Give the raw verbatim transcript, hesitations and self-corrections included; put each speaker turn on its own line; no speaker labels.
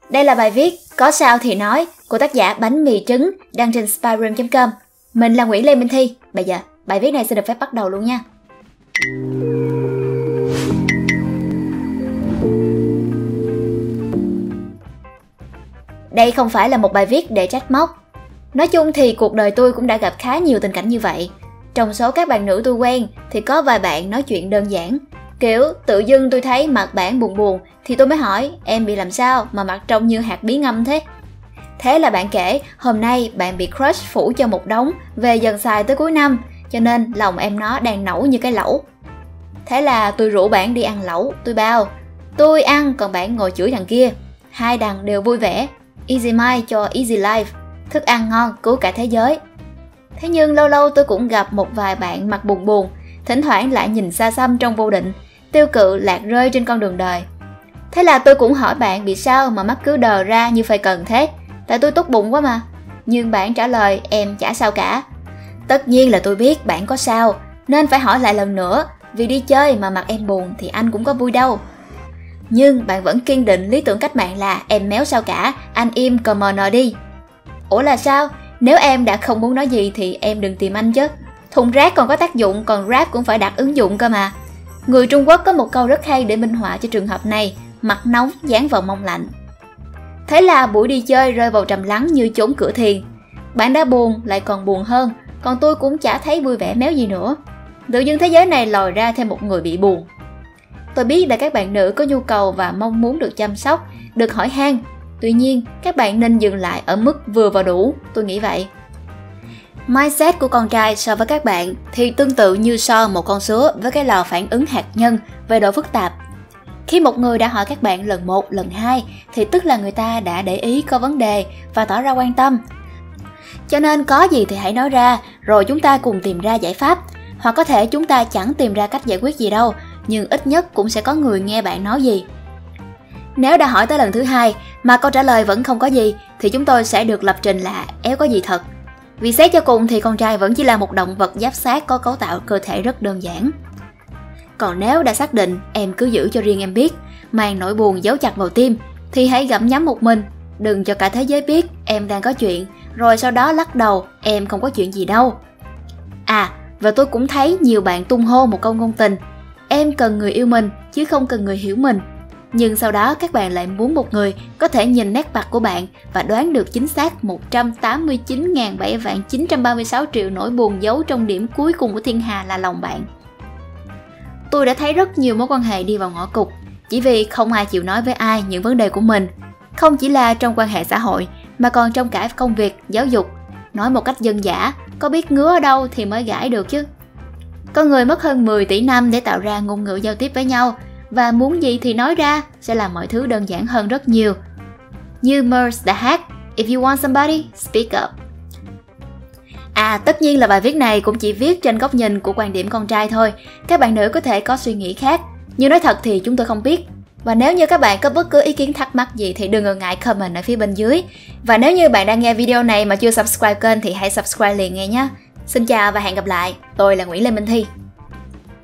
Đây là bài viết Có sao thì nói của tác giả Bánh mì trứng đăng trên spyroom chấm com. Mình là Nguyễn Lê Minh Thi. Bây giờ, bài viết này sẽ được phép bắt đầu luôn nha. Đây không phải là một bài viết để trách móc. Nói chung thì cuộc đời tôi cũng đã gặp khá nhiều tình cảnh như vậy. Trong số các bạn nữ tôi quen thì có vài bạn nói chuyện đơn giản. Kiểu tự dưng tôi thấy mặt bạn buồn buồn thì tôi mới hỏi em bị làm sao mà mặt trông như hạt bí ngâm thế. Thế là bạn kể hôm nay bạn bị crush phủ cho một đống về dần xài tới cuối năm, cho nên lòng em nó đang nổi như cái lẩu. Thế là tôi rủ bạn đi ăn lẩu, tôi bao tôi ăn còn bạn ngồi chửi thằng kia. Hai đằng đều vui vẻ. Easy mind cho easy life. Thức ăn ngon cứu cả thế giới. Thế nhưng lâu lâu tôi cũng gặp một vài bạn mặt buồn buồn, thỉnh thoảng lại nhìn xa xăm trong vô định, tiêu cự lạc rơi trên con đường đời. Thế là tôi cũng hỏi bạn bị sao mà mắt cứ đờ ra như phơi cần thế, tại tôi tốt bụng quá mà. Nhưng bạn trả lời em chả sao cả. Tất nhiên là tôi biết bạn có sao, nên phải hỏi lại lần nữa, vì đi chơi mà mặt em buồn thì anh cũng có vui đâu. Nhưng bạn vẫn kiên định lý tưởng cách mạng là em méo sao cả, anh im cờ mờ nờ đi. Ủa là sao? Nếu em đã không muốn nói gì thì em đừng tìm anh chứ. Thùng rác còn có tác dụng, còn rap cũng phải đặt ứng dụng cơ mà. Người Trung Quốc có một câu rất hay để minh họa cho trường hợp này: mặt nóng dán vào mông lạnh. Thế là buổi đi chơi rơi vào trầm lắng như chốn cửa thiền. Bạn đã buồn lại còn buồn hơn, còn tôi cũng chả thấy vui vẻ méo gì nữa. Tự dưng thế giới này lòi ra thêm một người bị buồn. Tôi biết là các bạn nữ có nhu cầu và mong muốn được chăm sóc, được hỏi han. Tuy nhiên, các bạn nên dừng lại ở mức vừa và đủ, tôi nghĩ vậy. Mindset của con trai so với các bạn thì tương tự như so một con sứa với cái lò phản ứng hạt nhân về độ phức tạp. Khi một người đã hỏi các bạn lần một, lần hai thì tức là người ta đã để ý có vấn đề và tỏ ra quan tâm. Cho nên có gì thì hãy nói ra, rồi chúng ta cùng tìm ra giải pháp. Hoặc có thể chúng ta chẳng tìm ra cách giải quyết gì đâu, nhưng ít nhất cũng sẽ có người nghe bạn nói gì. Nếu đã hỏi tới lần thứ hai mà câu trả lời vẫn không có gì thì chúng tôi sẽ được lập trình là éo có gì thật. Vì xét cho cùng thì con trai vẫn chỉ là một động vật giáp xác có cấu tạo cơ thể rất đơn giản. Còn nếu đã xác định em cứ giữ cho riêng em biết, mang nỗi buồn giấu chặt vào tim, thì hãy gặm nhấm một mình, đừng cho cả thế giới biết em đang có chuyện, rồi sau đó lắc đầu em không có chuyện gì đâu. À, và tôi cũng thấy nhiều bạn tung hô một câu ngôn tình: em cần người yêu mình chứ không cần người hiểu mình. Nhưng sau đó các bạn lại muốn một người có thể nhìn nét mặt của bạn và đoán được chính xác một trăm tám mươi chín nghìn bảy vạn chín trăm ba mươi sáu triệu nỗi buồn giấu trong điểm cuối cùng của thiên hà là lòng bạn. Tôi đã thấy rất nhiều mối quan hệ đi vào ngõ cụt chỉ vì không ai chịu nói với ai những vấn đề của mình. Không chỉ là trong quan hệ xã hội mà còn trong cả công việc, giáo dục. Nói một cách dân dã, có biết ngứa ở đâu thì mới gãi được chứ. Con người mất hơn mười tỷ năm để tạo ra ngôn ngữ giao tiếp với nhau, và muốn gì thì nói ra sẽ làm mọi thứ đơn giản hơn rất nhiều. Như Murs đã hát If you want somebody, speak up. À, tất nhiên là bài viết này cũng chỉ viết trên góc nhìn của quan điểm con trai thôi. Các bạn nữ có thể có suy nghĩ khác, nhưng nói thật thì chúng tôi không biết. Và nếu như các bạn có bất cứ ý kiến thắc mắc gì thì đừng ngần ngại comment ở phía bên dưới. Và nếu như bạn đang nghe video này mà chưa subscribe kênh thì hãy subscribe liền nghe nhé. Xin chào và hẹn gặp lại. Tôi là Nguyễn Lê Minh Thi.